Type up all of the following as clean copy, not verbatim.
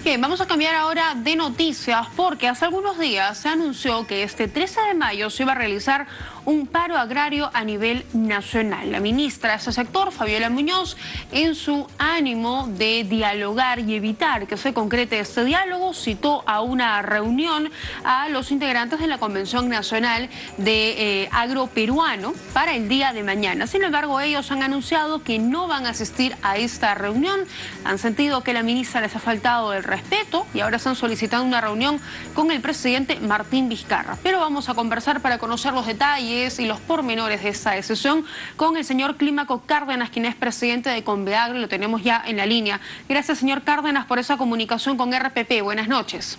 Bien, vamos a cambiar ahora de noticias porque hace algunos días se anunció que este 13 de mayo se iba a realizar un paro agrario a nivel nacional. La ministra de ese sector, Fabiola Muñoz, en su ánimo de dialogar y evitar que se concrete este diálogo, citó a una reunión a los integrantes de la Convención Nacional de Agroperuano para el día de mañana. Sin embargo, ellos han anunciado que no van a asistir a esta reunión. Han sentido que la ministra les ha faltado el respeto y ahora están solicitando una reunión con el presidente Martín Vizcarra. Pero vamos a conversar para conocer los detalles y los pormenores de esta decisión con el señor Clímaco Cárdenas, quien es presidente de Conveagro, y lo tenemos ya en la línea. Gracias, señor Cárdenas, por esa comunicación con RPP. Buenas noches.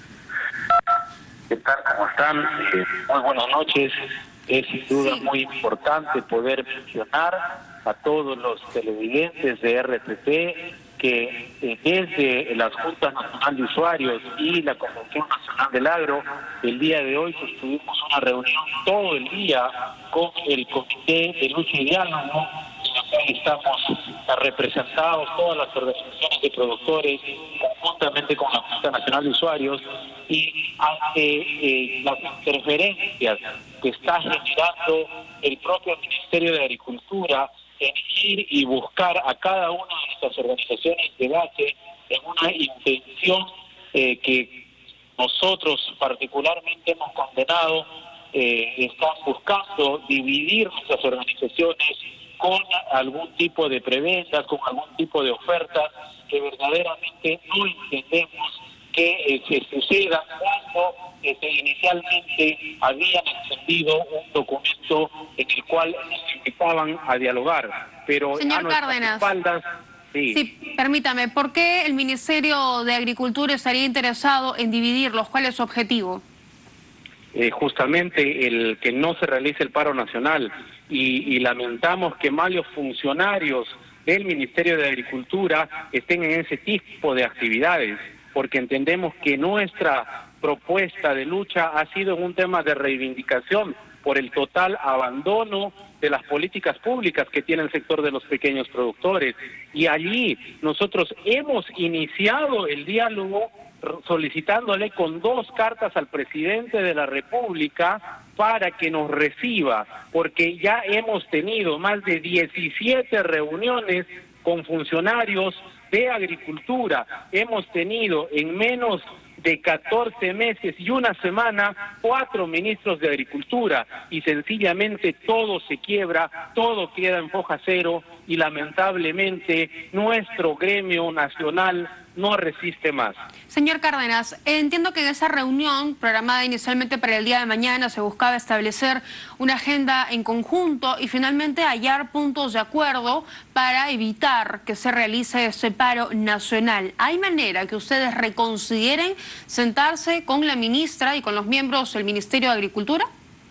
¿Qué tal? ¿Cómo están? Muy buenas noches. Es sin duda muy importante poder mencionar a todos los televidentes de RPP que desde la Junta Nacional de Usuarios y la Convención Nacional del Agro, el día de hoy tuvimos una reunión todo el día con el Comité de Lucha y Diálogo, en la cual estamos representados todas las organizaciones de productores, conjuntamente con la Junta Nacional de Usuarios, y ante las interferencias que está generando el propio Ministerio de Agricultura en ir y buscar a cada una de nuestras organizaciones de base en una intención que nosotros particularmente hemos condenado. Están buscando dividir nuestras organizaciones con algún tipo de prebendas, con algún tipo de ofertas que verdaderamente no entendemos que se sucedan cuando inicialmente habían encendido un documento en el cual nos invitaban a dialogar. Pero señor Cárdenas, espaldas, sí, permítame, ¿por qué el Ministerio de Agricultura estaría interesado en dividirlos? ¿Cuál es su objetivo? Justamente el que no se realice el paro nacional y lamentamos que varios funcionarios del Ministerio de Agricultura estén en ese tipo de actividades, porque entendemos que nuestra propuesta de lucha ha sido un tema de reivindicación por el total abandono de las políticas públicas que tiene el sector de los pequeños productores. Y allí nosotros hemos iniciado el diálogo solicitándole con 2 cartas al presidente de la República para que nos reciba, porque ya hemos tenido más de 17 reuniones con funcionarios de agricultura. Hemos tenido en menos de 14 meses y una semana 4 ministros de agricultura y sencillamente todo se quiebra, todo queda en foja cero y lamentablemente nuestro gremio nacional no resiste más. Señor Cárdenas, entiendo que en esa reunión programada inicialmente para el día de mañana se buscaba establecer una agenda en conjunto y finalmente hallar puntos de acuerdo para evitar que se realice ese paro nacional. ¿Hay manera que ustedes reconsideren sentarse con la ministra y con los miembros del Ministerio de Agricultura?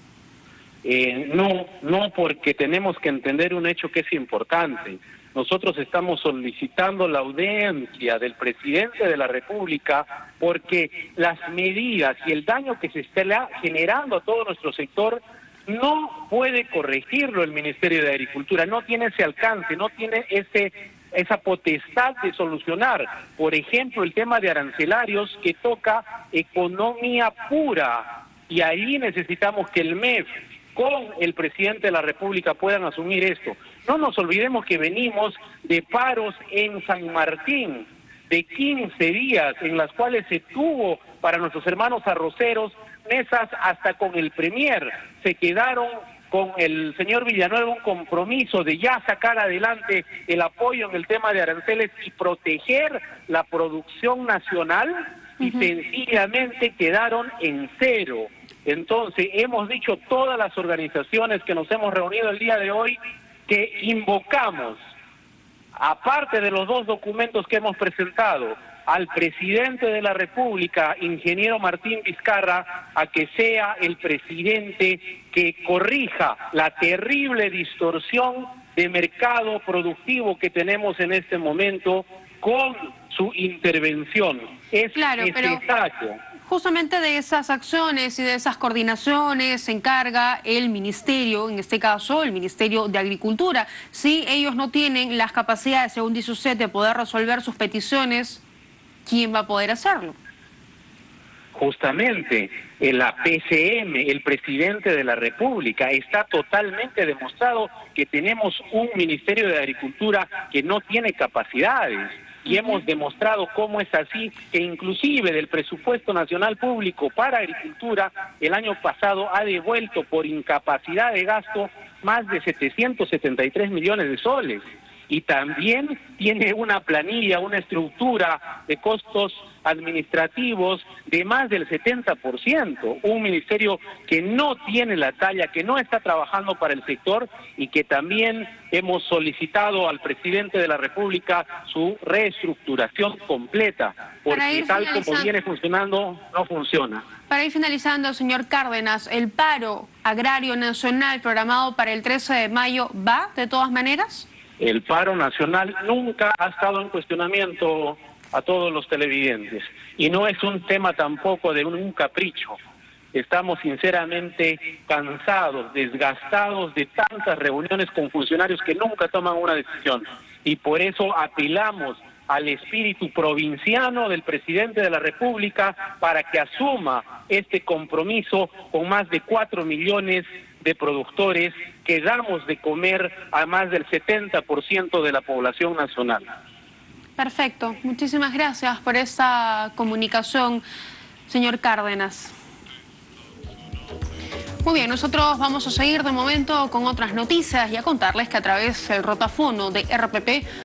No, porque tenemos que entender un hecho que es importante. Nosotros estamos solicitando la audiencia del presidente de la República porque las medidas y el daño que se está generando a todo nuestro sector no puede corregirlo el Ministerio de Agricultura, no tiene ese alcance, no tiene esa potestad de solucionar. Por ejemplo, el tema de arancelarios que toca economía pura y ahí necesitamos que el MEF con el presidente de la República puedan asumir esto. No nos olvidemos que venimos de paros en San Martín, de 15 días, en las cuales se tuvo para nuestros hermanos arroceros mesas hasta con el Premier. Se quedaron con el señor Villanueva un compromiso de ya sacar adelante el apoyo en el tema de aranceles y proteger la producción nacional y sencillamente quedaron en cero. Entonces, hemos dicho todas las organizaciones que nos hemos reunido el día de hoy que invocamos, aparte de los 2 documentos que hemos presentado, al presidente de la República, ingeniero Martín Vizcarra, a que sea el presidente que corrija la terrible distorsión de mercado productivo que tenemos en este momento con su intervención. Es claro, necesario. Justamente de esas acciones y de esas coordinaciones se encarga el ministerio, en este caso el Ministerio de Agricultura. Si ellos no tienen las capacidades, según dice usted, de poder resolver sus peticiones, ¿quién va a poder hacerlo? Justamente, la PCM, el presidente de la República, está totalmente demostrado que tenemos un Ministerio de Agricultura que no tiene capacidades. Y hemos demostrado cómo es así, que inclusive del presupuesto nacional público para agricultura, el año pasado ha devuelto por incapacidad de gasto más de 773 millones de soles. Y también tiene una planilla, una estructura de costos administrativos de más del 70%, un ministerio que no tiene la talla, que no está trabajando para el sector y que también hemos solicitado al presidente de la República su reestructuración completa, porque tal como viene funcionando, no funciona. Para ir finalizando, señor Cárdenas, ¿el paro agrario nacional programado para el 13 de mayo va de todas maneras? El paro nacional nunca ha estado en cuestionamiento a todos los televidentes y no es un tema tampoco de un capricho. Estamos sinceramente cansados, desgastados de tantas reuniones con funcionarios que nunca toman una decisión y por eso apelamos al espíritu provinciano del presidente de la República para que asuma este compromiso con más de 4 millones de productores que damos de comer a más del 70% de la población nacional. Perfecto. Muchísimas gracias por esa comunicación, señor Cárdenas. Muy bien, nosotros vamos a seguir de momento con otras noticias y a contarles que a través del rotafono de RPP